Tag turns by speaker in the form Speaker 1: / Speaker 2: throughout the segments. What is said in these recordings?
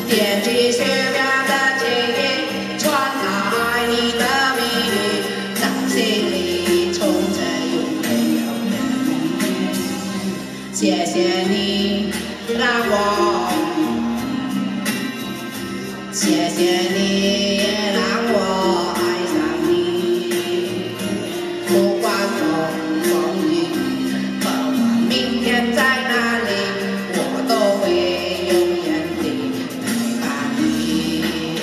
Speaker 1: 点击雪表的剪影，传达你的谜语，掌心里充着永远有的你。谢谢你让我，谢谢你也让我爱上你。不管风雨，不管明天在哪里，我都会永远地陪伴你。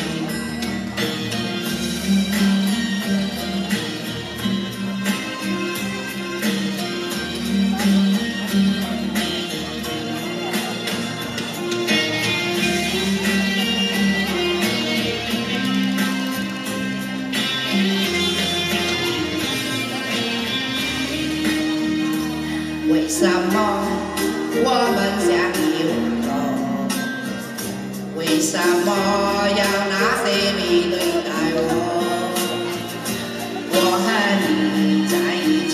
Speaker 1: 为什么我们相依为命？为什么要那些你对待我？我和你在一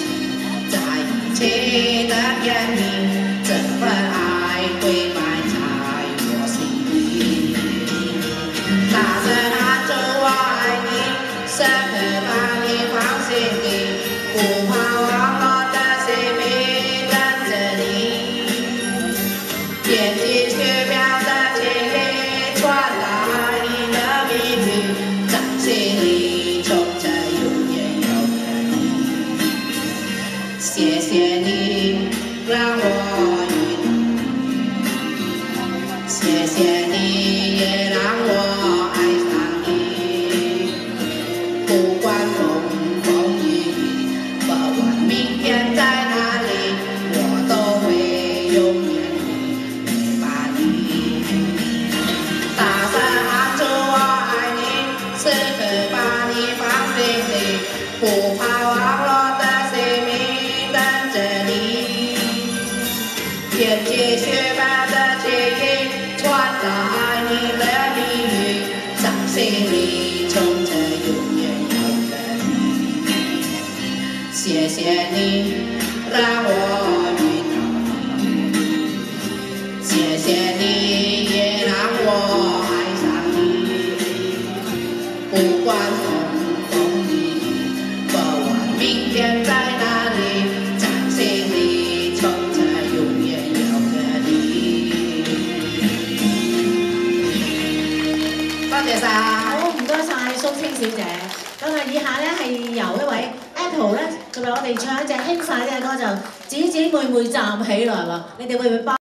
Speaker 1: 起的原因，这份爱会埋在我心里。大声喊着我爱你，深刻把你放心里，不怕忘了的姓名。点击雪表的剪影，传达你的谜语，掌心里充着永远有的你。谢谢你让我遇到，谢谢你也让我爱上你。不管风雨，不管明天在哪里，我都会永远。时刻把你放心里，不怕忘了的姓名等着你。点击雪表的剪影，传达你的谜语，掌心里充着永远有的你。谢谢你让我遇到，谢谢你也让我爱上你。不管风雨，不管明天在哪里，掌心里充着永遠有嘅你。多謝晒。好，唔該晒蘇清小姐。咁啊，以下咧係由一位 Apple 咧，就為我哋唱一隻輕快啲嘅歌，就姊姊妹妹站起來喎。你哋會唔會包？